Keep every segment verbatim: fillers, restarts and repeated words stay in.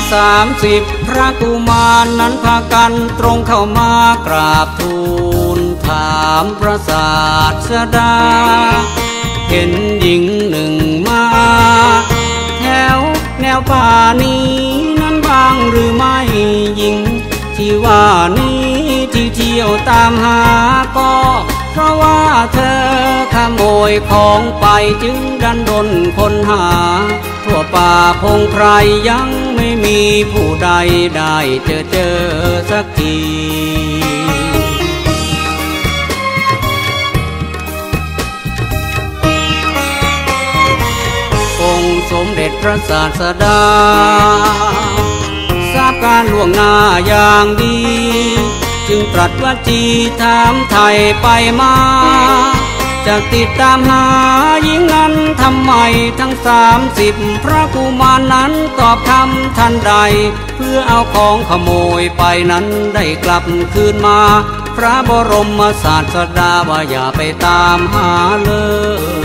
สามสิบพระกุมารนั้นพากันตรงเข้ามากราบทูลถามพระศาสดาเห็นหญิงหนึ่งมาแถวแนวป่านี้นั้นบ้างหรือไม่หญิงที่ว่านี้ที่เที่ยวตามหาก็เพราะว่าเธอขโมยของไปจึงดันดนคนหาทั่วป่าพงไพรยังไม่มีผู้ใดได้เจอเจอสักทีองค์สมเด็จพระศาสดาทราบการล่วงหน้าอย่างดีจึงตรัสว่าจีถามไทยไปมาจากติดตามหาหญิงนั้นทำไมทั้งสามสิบพระกุมารนั้นตอบคำทันใดเพื่อเอาของขโมยไปนั้นได้กลับคืนมาพระบรมศาสดาว่าอย่าไปตามหาเลย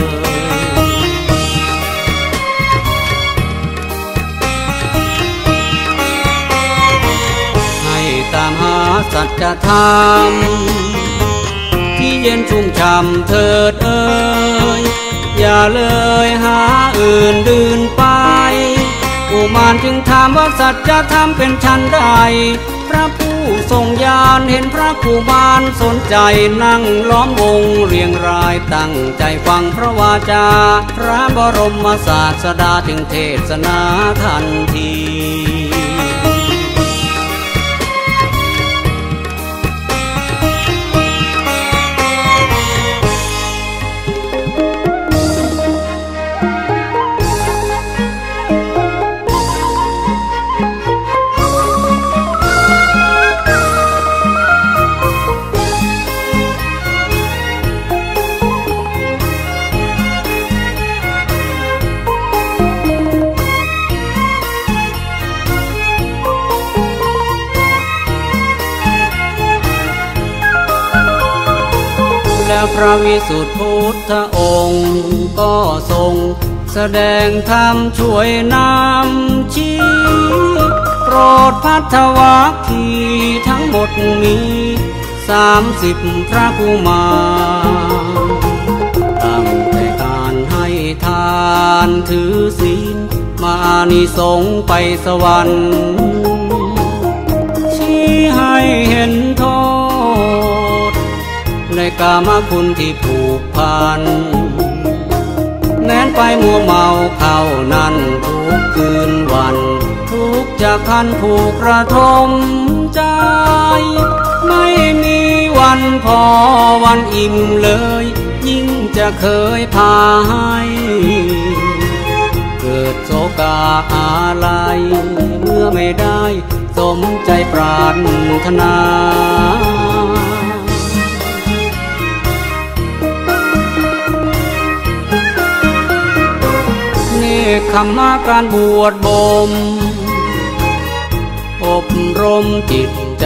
ตามหาสัจธรรมที่เย็นชุ่มฉ่ำเถิดเอ่ยอย่าเลยหาอื่นดื่นไปกุมารจึงถามว่าสัจธรรมเป็นชั้นใดพระผู้ทรงญาณเห็นพระกุมารสนใจนั่งล้อมวงเรียงรายตั้งใจฟังพระวาจาพระบรมศาสดาจึงเทศนาทันทีแล้วพระวิสุทธิพุทธองค์ก็ทรงแสดงธรรมช่วยนำชี้โปรดภัทวคีทั้งหมดมีสามสิบพระกุมารตั้งแต่การให้ทานถือศีลมานิสงส์ไปสวรรค์ชี้ให้เห็นโทษในกามคุณที่ผูกพันแม้นไปมัวเมาเข้านั้นทุกคืนวันทุกจากคันผูกกระทมใจไม่มีวันพอวันอิ่มเลยยิ่งจะเคยพาให้เกิดโศกาอะไรเมื่อไม่ได้สมใจปรารถนาคำมาการบวชบ่มอบรมจิตใจ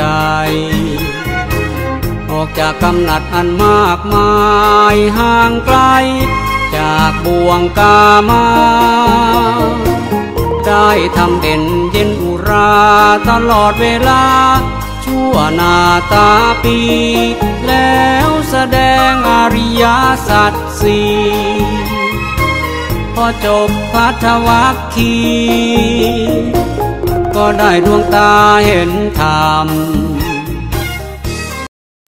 ออกจากกำหนัดอันมากมายห่างไกลจากบ่วงกามาได้ทำเด่นเย็นอุราตลอดเวลาชั่วนาตาปีแล้วแสดงอริยสัจสี่พอจบภัทวคีก็ได้ดวงตาเห็นธรรม